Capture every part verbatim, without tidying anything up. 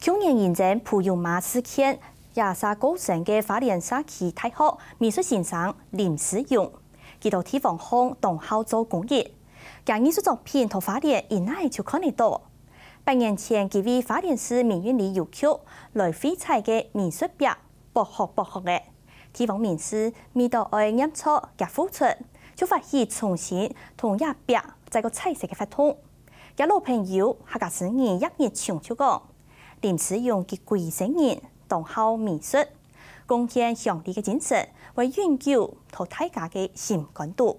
去年认证普悠玛事件，亚沙高城嘅花莲社区大学美术先生林思勇，佢到地方巷同校做公益，將藝術作品同花蓮一眼就看得到。八年前，佢為花蓮市民院里要求來廢柴嘅美術壁薄學薄學嘅，地方民事未到愛驗錯嘅付出，就發現重新同一壁在個彩色嘅發通。有老朋友客家市民一日長超講。林思勇嘅貴姓人同校美術，貢獻上帝嘅精神，為永久同大家嘅心感度。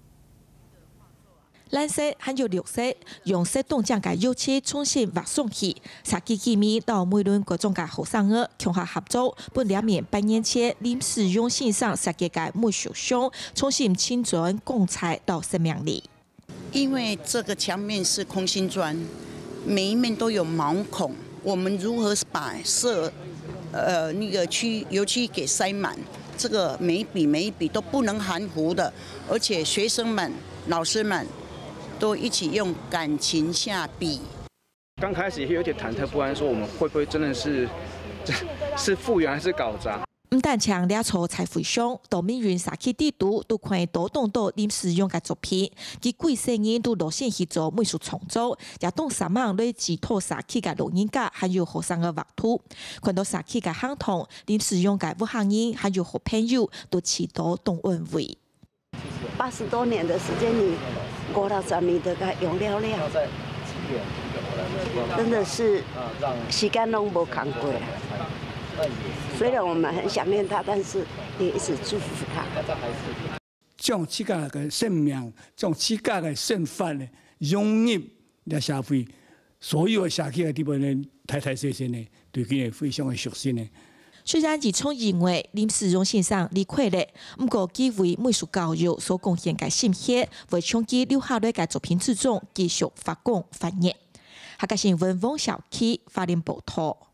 藍色還有綠色，用色凍將嘅油漆重新畫上去。設計機密到每輪各種嘅學生兒共下合作，本兩面八年前林思勇先生設計嘅美術箱，重新青磚光彩到生命力。 因為這個牆面是空心磚，每一面都有毛孔。我們如何把色，呃，那個漆油漆給塞滿？這個每一筆每一筆都不能含糊的，而且學生們、老師們都一起用感情下筆。 剛開始也有點忐忑不安，說我們會不會真的是是復原還是搞砸？ 唔但強烈錯才回想，到命運社區地圖都可以多動到林思勇嘅作品，佢幾世人都落線去做美術創作，也當三萬類寄託社區嘅老人家，還有學生嘅畫圖，看到社區嘅鄉同林思勇嘅武行人，還有好朋友都祈禱同安慰。 八十多年的時間裏，過到十年都個用了了，真的是時間攏無空過。雖然我們很想念他，但是也一直祝福他。 將自家嘅生命，將自家嘅身法咧融入嚟社會，所有嘅社區嘅地方咧，太太細細咧，對佢哋非常嘅熟悉咧。 雖然自從認為林思勇先生離開了，不過佢為美術教育所貢獻嘅心血，為長期留下來嘅作品之中繼續發光發熱。客家新聞汪小琪花蓮報道。